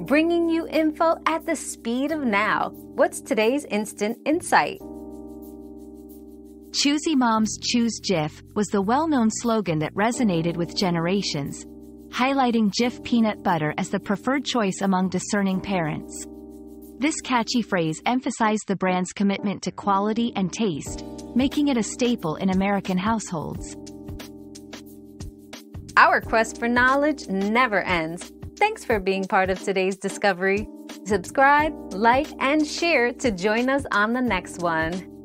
bringing you info at the speed of now. What's today's instant insight? Choosy Moms Choose Jif was the well-known slogan that resonated with generations, highlighting Jif peanut butter as the preferred choice among discerning parents. This catchy phrase emphasized the brand's commitment to quality and taste, making it a staple in American households. Our quest for knowledge never ends. Thanks for being part of today's discovery. Subscribe, like, and share to join us on the next one.